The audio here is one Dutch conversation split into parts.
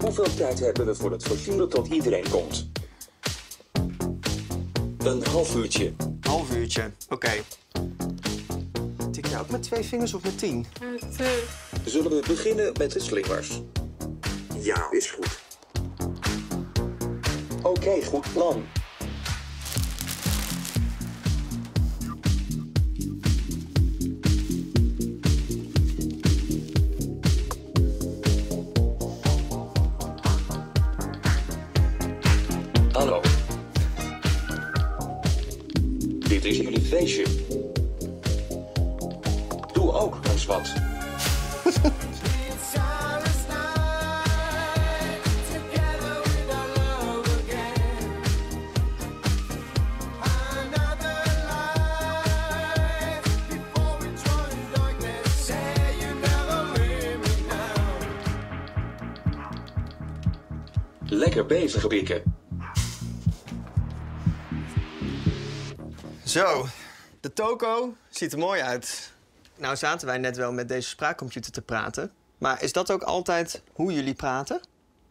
Hoeveel tijd hebben we voor het versieren tot iedereen komt? Een half uurtje. Half uurtje, oké. Tik je ook met 2 vingers of met 10? Zullen we beginnen met de slingers? Ja, is goed. Oké, goed plan. Hallo. Dit is jullie feestje. Doe ook eens wat. Lekker bezig, Bikke. Zo, de toko ziet er mooi uit. Nou zaten wij net wel met deze spraakcomputer te praten. Maar is dat ook altijd hoe jullie praten?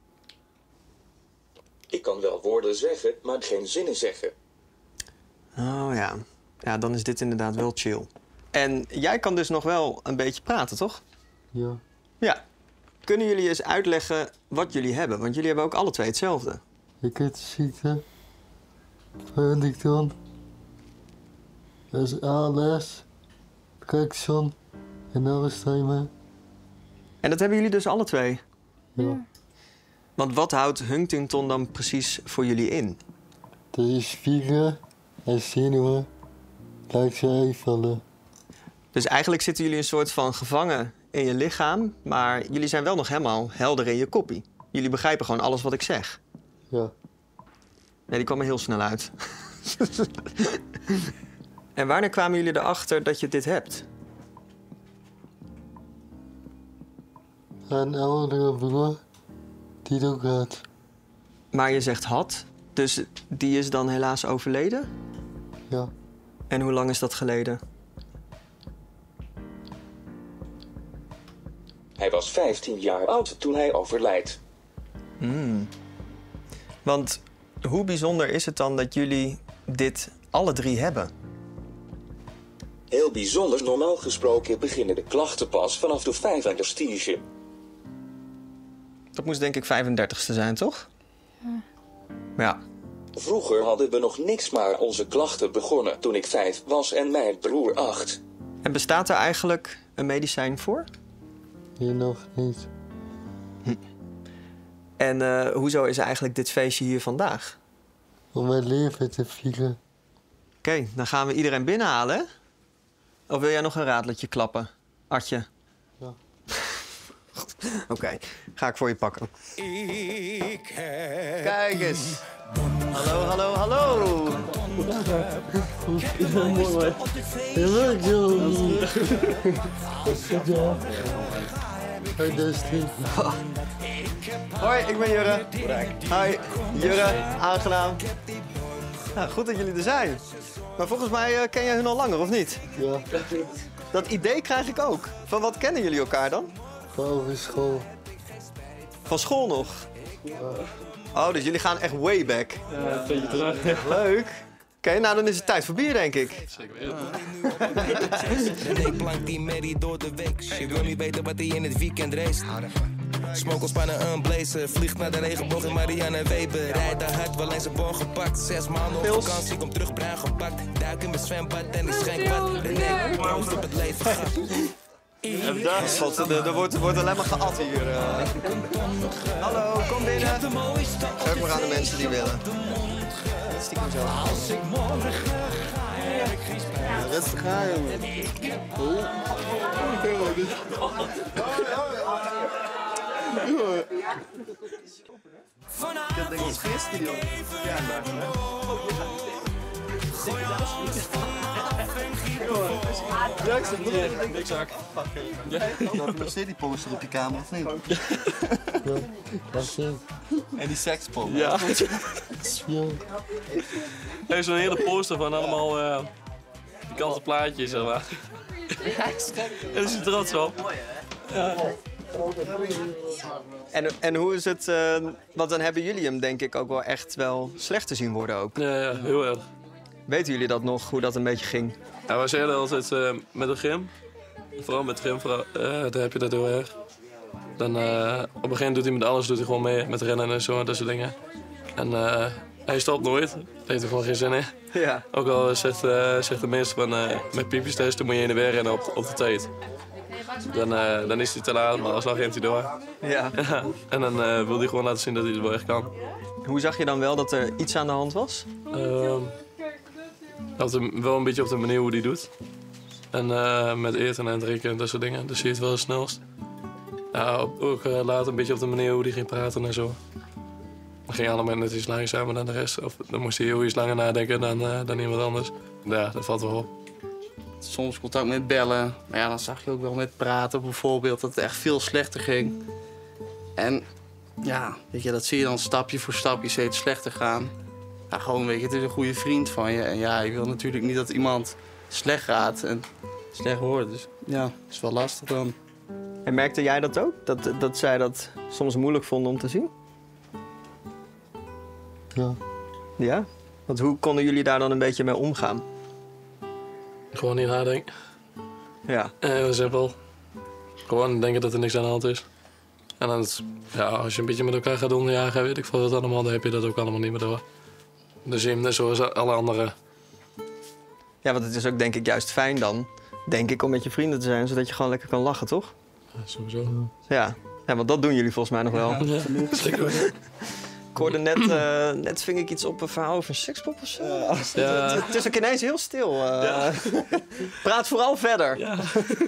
Ik kan wel woorden zeggen, maar geen zinnen zeggen. Oh ja. Ja, dan is dit inderdaad wel chill. En jij kan dus nog wel een beetje praten, toch? Ja. Ja. Kunnen jullie eens uitleggen wat jullie hebben? Want jullie hebben ook alle twee hetzelfde. Ik heb de ziekte. Huntington. Dat is ALS. Parkinson. En Alzheimer. En dat hebben jullie dus alle twee? Ja. Want wat houdt Huntington dan precies voor jullie in? Dat is spieren en zenuwen. Laat ze uitvallen. Dus eigenlijk zitten jullie een soort van gevangen in je lichaam, maar jullie zijn wel nog helemaal helder in je koppie. Jullie begrijpen gewoon alles wat ik zeg. Ja. Nee, die kwam er heel snel uit. En wanneer kwamen jullie erachter dat je dit hebt? Een oudere broer die het ook had. Maar je zegt had, dus die is dan helaas overleden? Ja. En hoe lang is dat geleden? Hij was 15 jaar oud toen hij overlijdt. Want hoe bijzonder is het dan dat jullie dit alle 3 hebben? Heel bijzonder, normaal gesproken beginnen de klachten pas vanaf de 35e. Dat moest denk ik 35ste zijn, toch? Ja. Vroeger hadden we nog niks, maar onze klachten begonnen toen ik 5 was en mijn broer 8. En bestaat er eigenlijk een medicijn voor? Hier nog niet. En hoezo is eigenlijk dit feestje hier vandaag? Om mijn leven te vieren. Oké, dan gaan we iedereen binnenhalen, hè? Of wil jij nog een raadletje klappen, Artje? Ja. Oké, ga ik voor je pakken. Kijk eens. Hallo, hallo, hallo. Mooi. Leuk, joh. Ja. Hoi, Dusty. Hoi, ik ben Jurre. Hoi, Jurre. Aangenaam. Nou, goed dat jullie er zijn. Maar volgens mij ken jij hun al langer, of niet? Ja. Dat idee krijg ik ook. Van wat kennen jullie elkaar dan? Over school. Van school nog? Oh, dus jullie gaan echt way back. Ja, een beetje terug. Leuk. Oké, nou dan is het tijd voor bier, denk ik. Zeker weten. Ik plank die Mary door de week. Je wil niet weten wat hij in het weekend race. Smokelspannen een blazer. Vliegt naar de regenboog in Marianne Weber. Rijdt daar hard, wel eens een bon gepakt. 6 maanden op vakantie, kom terug bruin gepakt. Duik in mijn zwembad en ik schenk wat. René, proost op het leven gaat. Er wordt alleen maar geat hier. Hallo, kom binnen. Geef maar aan de mensen die willen. Stiekem zo. Als ik morgen ga, rustig aan, jongen. Ik heb denk ik gisteren, joh. Ja, ik zeg niet. Niks zak. Heb je nog steeds die poster op je kamer of niet? Dat is het. En die sekspop. Ja. Ja. Er is zo'n hele poster van allemaal pikante plaatjes, zeg maar. Daar is hij trots op. Ja. En hoe is het, want dan hebben jullie hem denk ik ook wel echt wel slecht te zien worden ook. Ja, heel erg. Weten jullie dat nog, hoe dat een beetje ging? Ja, wij zeiden altijd met de gym, vooral met gym, daar heb je dat heel erg. Dan, op een gegeven moment doet hij met alles, doet hij gewoon mee, met rennen en zo, dat soort dingen. En hij stopt nooit, daar heeft er gewoon geen zin in. Ja. Ook al zegt de meester van met piepjes testen moet je heen en weer rennen op de tijd. Dan is hij te laat, maar alsnog rent hij door. Ja. Ja, en dan wil hij gewoon laten zien dat hij het wel echt kan. Hoe zag je dan wel dat er iets aan de hand was? Wel een beetje op de manier hoe hij doet. En met eten en drinken en dat soort dingen. Dus zie je het wel het snelst. Ja, ook later een beetje op de manier hoe hij ging praten en zo. Dan ging allemaal net iets langzamer dan de rest. Of dan moest hij heel iets langer nadenken dan iemand anders. Ja, dat valt wel op. Soms contact met bellen. Maar ja, dan zag je ook wel met praten bijvoorbeeld dat het echt veel slechter ging. En ja, weet je, dat zie je dan stapje voor stapje steeds slechter gaan. Ja, gewoon, weet je, het is een goede vriend van je. En ja, je wil natuurlijk niet dat iemand slecht gaat en slecht wordt. Dus ja, het is wel lastig dan. En merkte jij dat ook? Dat zij dat soms moeilijk vonden om te zien? Ja. Ja? Want hoe konden jullie daar dan een beetje mee omgaan? Gewoon niet nadenken. Ja. Heel simpel. Gewoon denken dat er niks aan de hand is. En dan, ja, als je een beetje met elkaar gaat onderjagen, weet ik veel wat allemaal, dan heb je dat ook allemaal niet meer door. Dus je net zoals alle anderen. Ja, want het is ook denk ik juist fijn dan, denk ik, om met je vrienden te zijn, zodat je gewoon lekker kan lachen, toch? Ja, sowieso. Ja. Ja, want dat doen jullie volgens mij nog wel. Ja, zeker. Ik hoorde net ving ik iets op een verhaal over een sekspop of zo. Ja. Het is ook ineens heel stil. Praat vooral verder. Ja.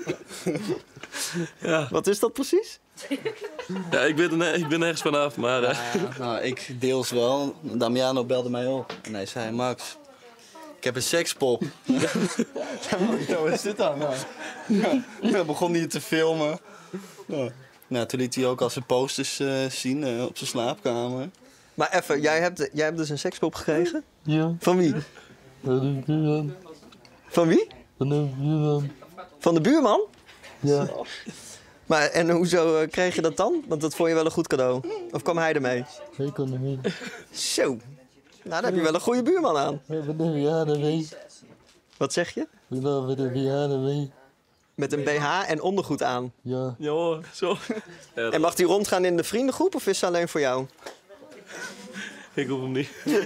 Ja. Wat is dat precies? Ja, ik ben nergens vanaf, maar... Nou, ik deels wel. Damiano belde mij op en hij zei, Max, ik heb een sekspop. Wat is dit dan? Ja, begon hij te filmen. Ja. Nou, toen liet hij ook al zijn posters zien op zijn slaapkamer. Maar even, jij hebt dus een sekspop gekregen? Ja. Van wie? Van de buurman. Van wie? Van de buurman. Van de buurman? Ja. Maar en hoezo kreeg je dat dan? Want dat vond je wel een goed cadeau. Of kwam hij ermee? Hij kon er mee. Zo. Nou, daar heb je wel een goede buurman aan. We hebben de verjaardag mee. Wat zeg je? We hebben de verjaardag mee. Met een BH en ondergoed aan. Ja. Ja hoor, zo. Ja, En mag die rondgaan in de vriendengroep of is ze alleen voor jou? ik hoef hem niet.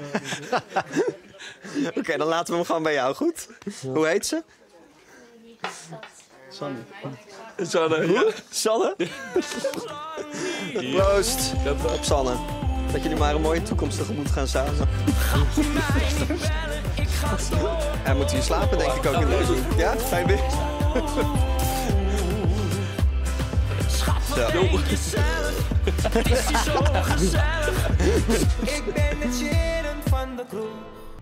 Oké, dan laten we hem gewoon bij jou, goed? Hoe heet ze? Sanne, ja. Sanne? Proost op Sanne. Dat jullie maar een mooie toekomst tegemoet gaan samen. En moet hier slapen, denk ik ook in deze hoek. Ja, ga je weer? Zo. Ik ben het sheren van de kroeg.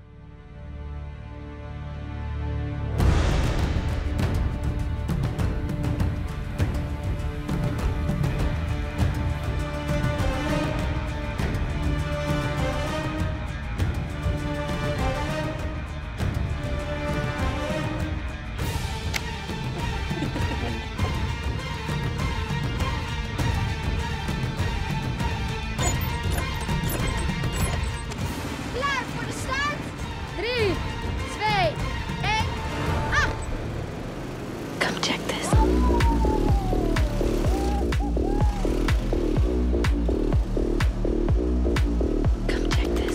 Klaar voor de start? 3, 2, 1, ah! Come check this. Come check this.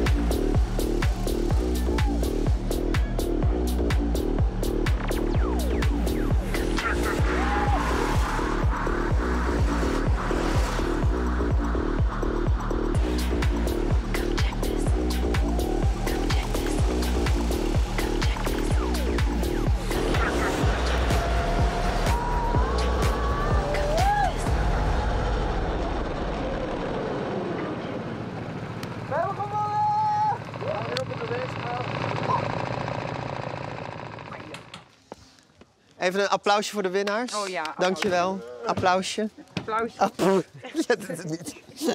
Come check this. Come check this. Come check this. Even een applausje voor de winnaars. Oh ja. Dankjewel. Applausje. Applausje. Jij doet het niet.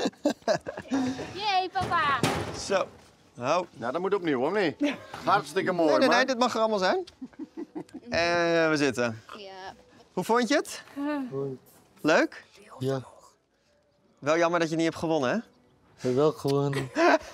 Jee, papa. Zo. Nou, Nou, dat moet opnieuw, of niet? Hartstikke mooi, nee, man. dit mag er allemaal zijn. En we zitten. Ja. Hoe vond je het? Leuk? Ja, Wel jammer dat je niet hebt gewonnen, hè? wel gewonnen.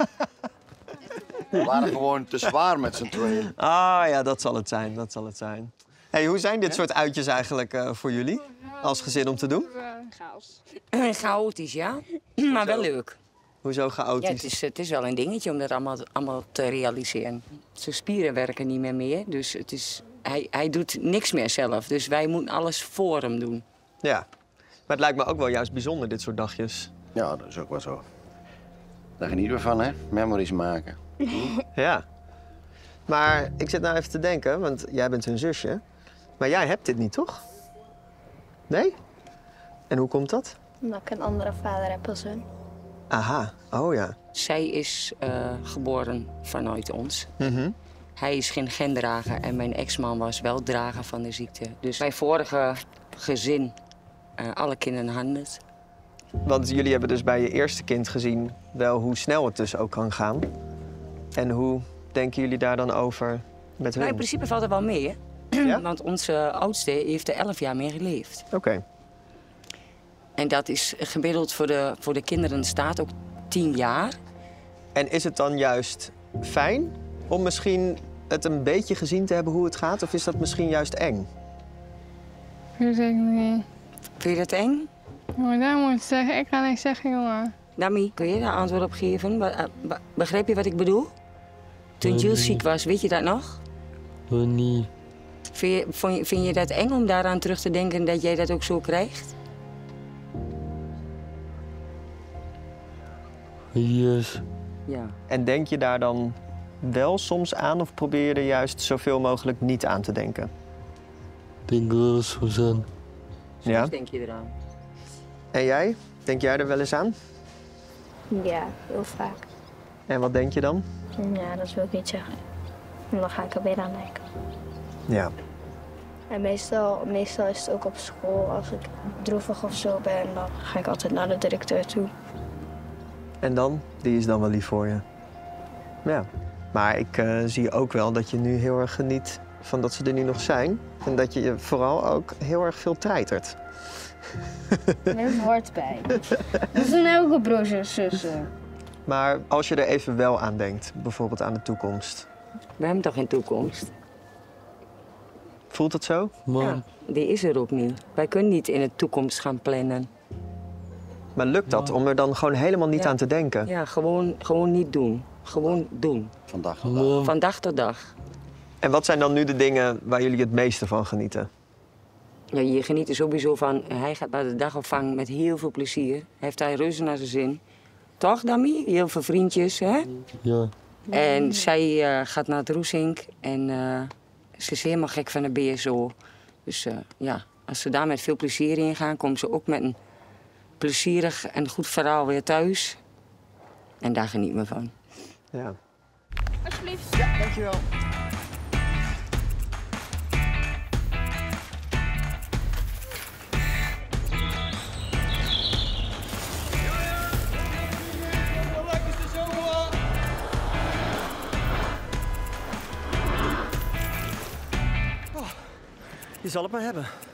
We waren gewoon te zwaar met z'n tweeën. Ah ja, dat zal het zijn, dat zal het zijn. Hey, hoe zijn dit soort uitjes eigenlijk voor jullie? Als gezin om te doen? Chaos. Chaotisch, ja. Maar wel leuk. Hoezo chaotisch? Ja, het is wel een dingetje om dat allemaal te realiseren. Zijn spieren werken niet meer, dus hij doet niks meer zelf. Dus wij moeten alles voor hem doen. Ja, maar het lijkt me ook wel juist bijzonder, dit soort dagjes. Ja, dat is ook wel zo. Daar genieten we van, hè? Memories maken. Ja. Maar ik zit nou even te denken, want jij bent hun zusje. Maar jij hebt dit niet, toch? Nee? En hoe komt dat? Omdat ik een andere vader heb als hun. Aha, oh ja. Zij is geboren vanuit ons. Mhm. Hij is geen gendrager en mijn ex-man was wel drager van de ziekte. Dus mijn vorige gezin, alle kinderen hadden het. Want jullie hebben dus bij je eerste kind gezien wel hoe snel het dus ook kan gaan. En hoe denken jullie daar dan over met hun? Nou, in principe valt het wel mee, hè? Ja? Want onze oudste heeft er 11 jaar mee geleefd. Oké. En dat is gemiddeld voor de kinderen staat ook 10 jaar. En is het dan juist fijn om misschien het een beetje gezien te hebben hoe het gaat? Of is dat misschien juist eng? Dat weet ik niet. Vind je dat eng? Maar daar moet ik zeggen, ik ga niks zeggen, jongen. Dami, kun je daar antwoord op geven? Begrijp je wat ik bedoel? Toen Jules ziek was, weet je dat nog? Niet. Vind je dat eng om daaraan terug te denken dat jij dat ook zo krijgt? Yes. Ja. En denk je daar dan wel soms aan of probeer je er juist zoveel mogelijk niet aan te denken? Denk wel eens zo aan. Ja? Soms denk je eraan. En jij? Denk jij er wel eens aan? Ja, heel vaak. En wat denk je dan? Ja, dat wil ik niet zeggen. En dan ga ik er weer aan denken. Ja. En meestal is het ook op school. Als ik droevig of zo ben, dan ga ik altijd naar de directeur toe. En dan? Die is dan wel lief voor je. Ja. Maar ik zie ook wel dat je nu heel erg geniet van dat ze er nu nog zijn. En dat je vooral ook heel erg veel treitert. Er is hard bij. Dat zijn elke broers en zussen. Maar als je er even wel aan denkt, bijvoorbeeld aan de toekomst. We hebben toch geen toekomst? Voelt het zo? Ja, die is er ook niet. Wij kunnen niet in de toekomst gaan plannen. Maar lukt dat om er dan gewoon helemaal niet aan te denken? Ja, gewoon niet doen. Gewoon doen. Van dag tot dag. Van dag tot dag. En wat zijn dan nu de dingen waar jullie het meeste van genieten? Ja, je geniet er sowieso van. Hij gaat naar de dagopvang met heel veel plezier. Heeft hij reuze naar zijn zin. Toch, Dami? Heel veel vriendjes, hè? Ja. En zij gaat naar het Roesink en ze is helemaal gek van de BSO. Dus ja, als ze daar met veel plezier in gaan, komen ze ook met een plezierig en goed verhaal weer thuis. En daar geniet me van. Ja. Alsjeblieft. Ja, dankjewel. Je zal het maar hebben.